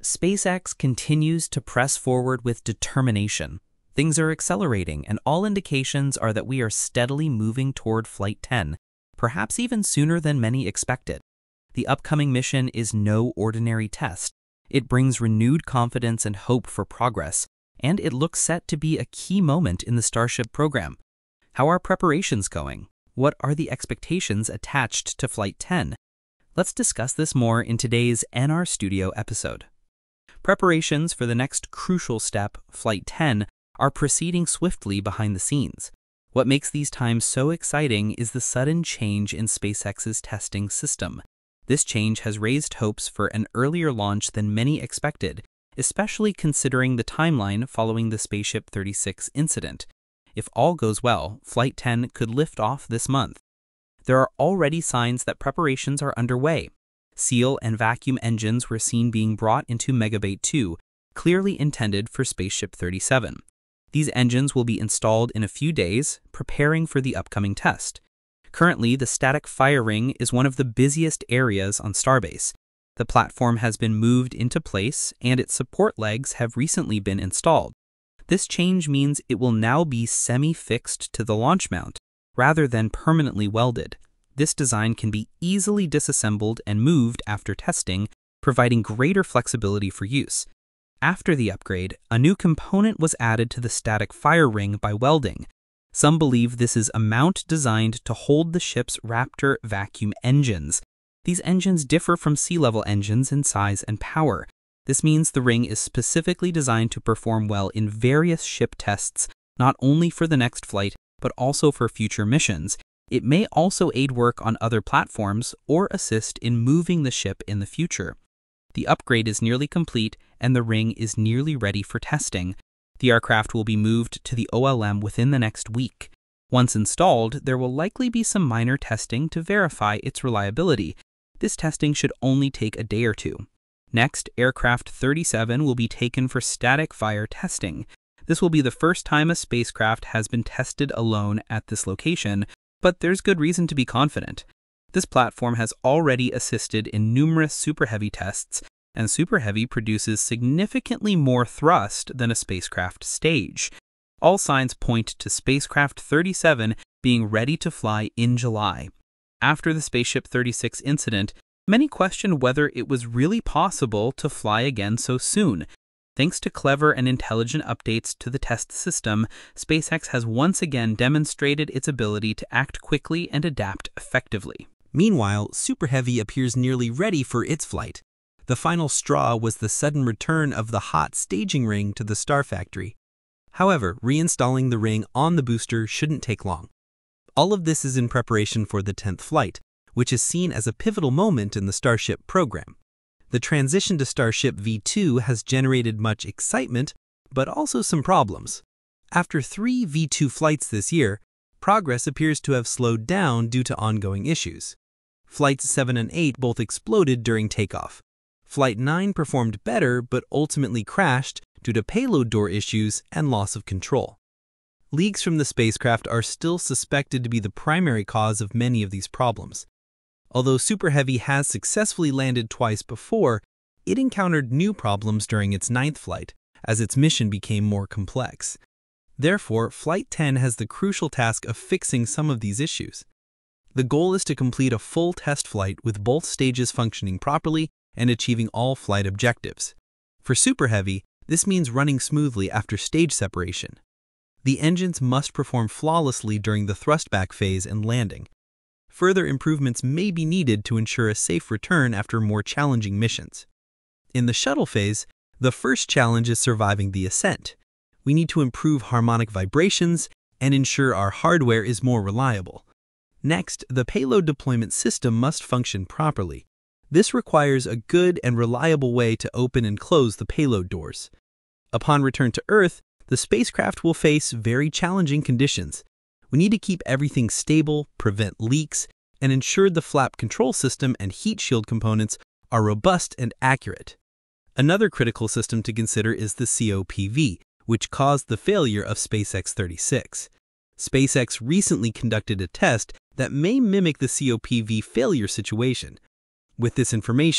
SpaceX continues to press forward with determination. Things are accelerating, and all indications are that we are steadily moving toward Flight 10, perhaps even sooner than many expected. The upcoming mission is no ordinary test. It brings renewed confidence and hope for progress, and it looks set to be a key moment in the Starship program. How are preparations going? What are the expectations attached to Flight 10? Let's discuss this more in today's NR Studio episode. Preparations for the next crucial step, Flight 10, are proceeding swiftly behind the scenes. What makes these times so exciting is the sudden change in SpaceX's testing system. This change has raised hopes for an earlier launch than many expected, especially considering the timeline following the Starship 36 incident. If all goes well, Flight 10 could lift off this month. There are already signs that preparations are underway. Seal and vacuum engines were seen being brought into Megabait 2, clearly intended for Starship 37. These engines will be installed in a few days, preparing for the upcoming test. Currently, the static fire ring is one of the busiest areas on Starbase. The platform has been moved into place, and its support legs have recently been installed. This change means it will now be semi-fixed to the launch mount, rather than permanently welded. This design can be easily disassembled and moved after testing, providing greater flexibility for use. After the upgrade, a new component was added to the static fire ring by welding. Some believe this is a mount designed to hold the ship's Raptor vacuum engines. These engines differ from sea-level engines in size and power. This means the ring is specifically designed to perform well in various ship tests, not only for the next flight, but also for future missions. It may also aid work on other platforms or assist in moving the ship in the future. The upgrade is nearly complete, and the ring is nearly ready for testing. The aircraft will be moved to the OLM within the next week. Once installed, there will likely be some minor testing to verify its reliability. This testing should only take a day or two. Next, Aircraft 37 will be taken for static fire testing. This will be the first time a spacecraft has been tested alone at this location, but there's good reason to be confident. This platform has already assisted in numerous Super Heavy tests, and Super Heavy produces significantly more thrust than a spacecraft stage. All signs point to Spacecraft 37 being ready to fly in July. After the Starship 36 incident, many questioned whether it was really possible to fly again so soon. Thanks to clever and intelligent updates to the test system, SpaceX has once again demonstrated its ability to act quickly and adapt effectively. Meanwhile, Super Heavy appears nearly ready for its flight. The final straw was the sudden return of the hot staging ring to the Star Factory. However, reinstalling the ring on the booster shouldn't take long. All of this is in preparation for the 10th flight, which is seen as a pivotal moment in the Starship program. The transition to Starship V2 has generated much excitement, but also some problems. After 3 V2 flights this year, progress appears to have slowed down due to ongoing issues. Flights 7 and 8 both exploded during takeoff. Flight 9 performed better but ultimately crashed due to payload door issues and loss of control. Leaks from the spacecraft are still suspected to be the primary cause of many of these problems. Although Super Heavy has successfully landed twice before, it encountered new problems during its 9th flight as its mission became more complex. Therefore, Flight 10 has the crucial task of fixing some of these issues. The goal is to complete a full test flight with both stages functioning properly and achieving all flight objectives. For Super Heavy, this means running smoothly after stage separation. The engines must perform flawlessly during the thrustback phase and landing. Further improvements may be needed to ensure a safe return after more challenging missions. In the shuttle phase, the first challenge is surviving the ascent. We need to improve harmonic vibrations and ensure our hardware is more reliable. Next, the payload deployment system must function properly. This requires a good and reliable way to open and close the payload doors. Upon return to Earth, the spacecraft will face very challenging conditions. We need to keep everything stable, prevent leaks, and ensure the flap control system and heat shield components are robust and accurate. Another critical system to consider is the COPV, which caused the failure of SpaceX 36. SpaceX recently conducted a test that may mimic the COPV failure situation. With this information,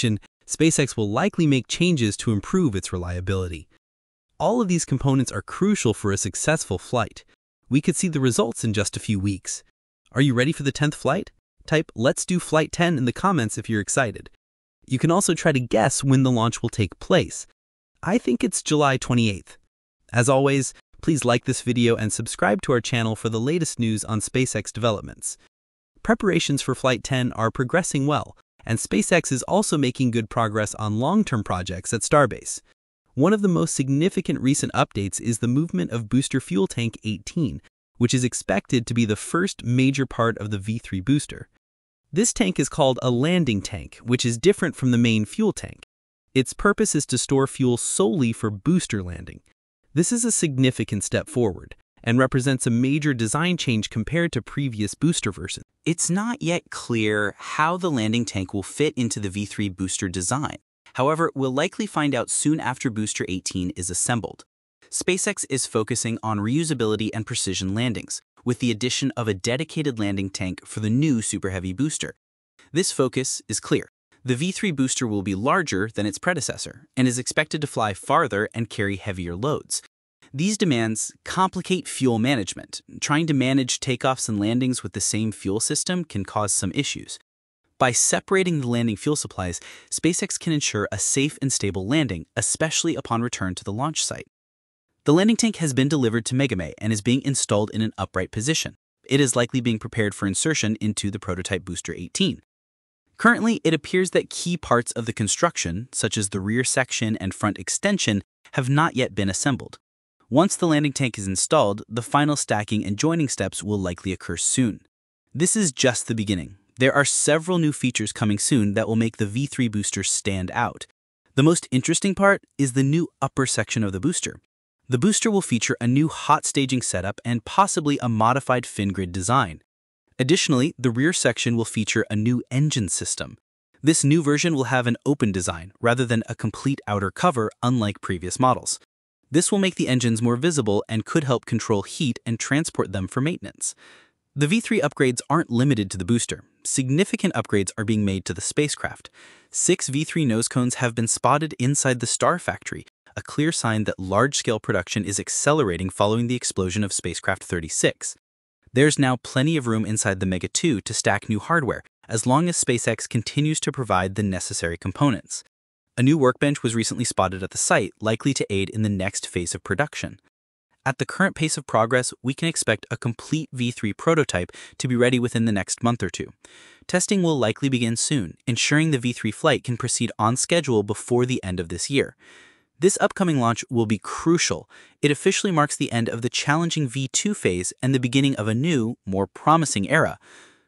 SpaceX will likely make changes to improve its reliability. All of these components are crucial for a successful flight. We could see the results in just a few weeks. Are you ready for the 10th flight? Type "Let's do Flight 10" in the comments if you're excited. You can also try to guess when the launch will take place. I think it's July 28th. As always, please like this video and subscribe to our channel for the latest news on SpaceX developments. Preparations for Flight 10 are progressing well, and SpaceX is also making good progress on long-term projects at Starbase. One of the most significant recent updates is the movement of booster fuel tank 18, which is expected to be the first major part of the V3 booster. This tank is called a landing tank, which is different from the main fuel tank. Its purpose is to store fuel solely for booster landing. This is a significant step forward and represents a major design change compared to previous booster versions. It's not yet clear how the landing tank will fit into the V3 booster design. However, we'll likely find out soon after Booster 18 is assembled. SpaceX is focusing on reusability and precision landings, with the addition of a dedicated landing tank for the new Super Heavy booster. This focus is clear. The V3 booster will be larger than its predecessor and is expected to fly farther and carry heavier loads. These demands complicate fuel management. Trying to manage takeoffs and landings with the same fuel system can cause some issues. By separating the landing fuel supplies, SpaceX can ensure a safe and stable landing, especially upon return to the launch site. The landing tank has been delivered to Megamay and is being installed in an upright position. It is likely being prepared for insertion into the prototype Booster 18. Currently, it appears that key parts of the construction, such as the rear section and front extension, have not yet been assembled. Once the landing tank is installed, the final stacking and joining steps will likely occur soon. This is just the beginning. There are several new features coming soon that will make the V3 booster stand out. The most interesting part is the new upper section of the booster. The booster will feature a new hot staging setup and possibly a modified fin grid design. Additionally, the rear section will feature a new engine system. This new version will have an open design rather than a complete outer cover, unlike previous models. This will make the engines more visible and could help control heat and transport them for maintenance. The V3 upgrades aren't limited to the booster. Significant upgrades are being made to the spacecraft. 6 V3 nose cones have been spotted inside the Star Factory, a clear sign that large-scale production is accelerating following the explosion of spacecraft 36. There's now plenty of room inside the Mega 2 to stack new hardware, as long as SpaceX continues to provide the necessary components. A new workbench was recently spotted at the site, likely to aid in the next phase of production. At the current pace of progress, we can expect a complete V3 prototype to be ready within the next month or two. Testing will likely begin soon, ensuring the V3 flight can proceed on schedule before the end of this year. This upcoming launch will be crucial. It officially marks the end of the challenging V2 phase and the beginning of a new, more promising era.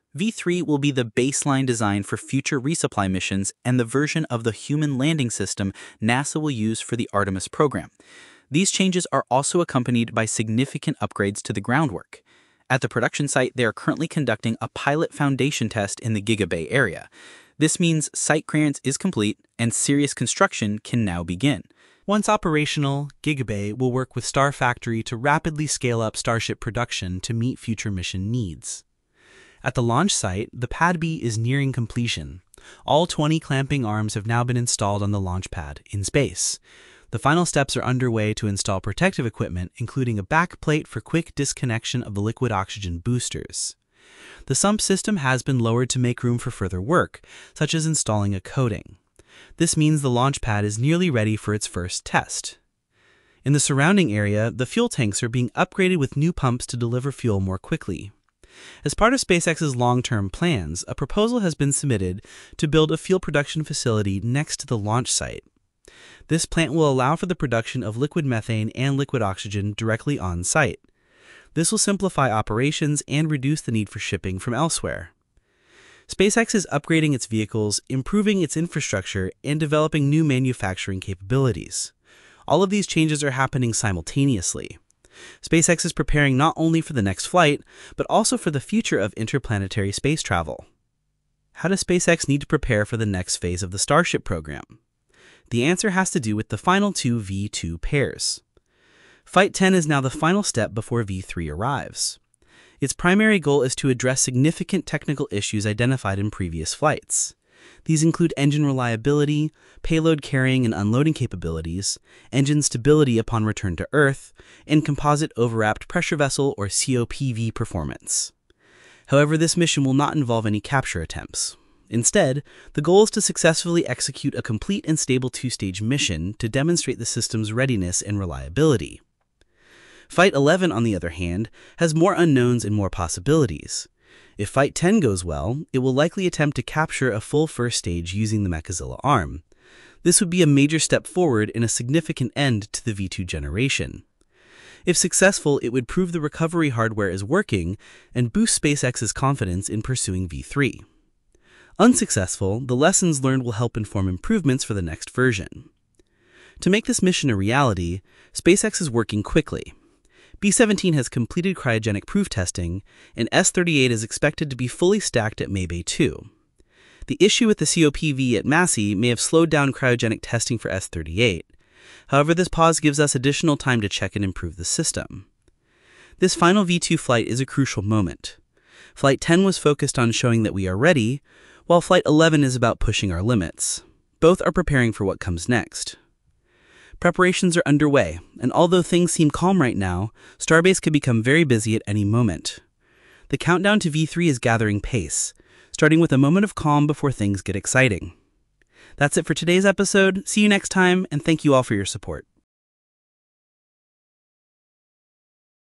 V3 will be the baseline design for future resupply missions and the version of the human landing system NASA will use for the Artemis program. These changes are also accompanied by significant upgrades to the groundwork. At the production site, they are currently conducting a pilot foundation test in the Giga Bay area. This means site clearance is complete and serious construction can now begin. Once operational, Giga Bay will work with Star Factory to rapidly scale up Starship production to meet future mission needs. At the launch site, the Pad B is nearing completion. All 20 clamping arms have now been installed on the launch pad in space. The final steps are underway to install protective equipment, including a back plate for quick disconnection of the liquid oxygen boosters. The sump system has been lowered to make room for further work, such as installing a coating. This means the launch pad is nearly ready for its first test. In the surrounding area, the fuel tanks are being upgraded with new pumps to deliver fuel more quickly. As part of SpaceX's long-term plans, a proposal has been submitted to build a fuel production facility next to the launch site. This plant will allow for the production of liquid methane and liquid oxygen directly on site. This will simplify operations and reduce the need for shipping from elsewhere. SpaceX is upgrading its vehicles, improving its infrastructure, and developing new manufacturing capabilities. All of these changes are happening simultaneously. SpaceX is preparing not only for the next flight, but also for the future of interplanetary space travel. How does SpaceX need to prepare for the next phase of the Starship program? The answer has to do with the final two V2 pairs. Flight 10 is now the final step before V3 arrives. Its primary goal is to address significant technical issues identified in previous flights. These include engine reliability, payload carrying and unloading capabilities, engine stability upon return to Earth, and composite overwrapped pressure vessel or COPV performance. However, this mission will not involve any capture attempts. Instead, the goal is to successfully execute a complete and stable two-stage mission to demonstrate the system's readiness and reliability. Flight 11, on the other hand, has more unknowns and more possibilities. If Flight 10 goes well, it will likely attempt to capture a full first stage using the Mechazilla arm. This would be a major step forward and a significant end to the V2 generation. If successful, it would prove the recovery hardware is working and boost SpaceX's confidence in pursuing V3. Unsuccessful, the lessons learned will help inform improvements for the next version. To make this mission a reality, SpaceX is working quickly. B-17 has completed cryogenic proof testing, and S-38 is expected to be fully stacked at Maybay 2. The issue with the COPV at Massey may have slowed down cryogenic testing for S-38. However, this pause gives us additional time to check and improve the system. This final V2 flight is a crucial moment. Flight 10 was focused on showing that we are ready, while Flight 11 is about pushing our limits. Both are preparing for what comes next. Preparations are underway, and although things seem calm right now, Starbase could become very busy at any moment. The countdown to V3 is gathering pace, starting with a moment of calm before things get exciting. That's it for today's episode. See you next time, and thank you all for your support.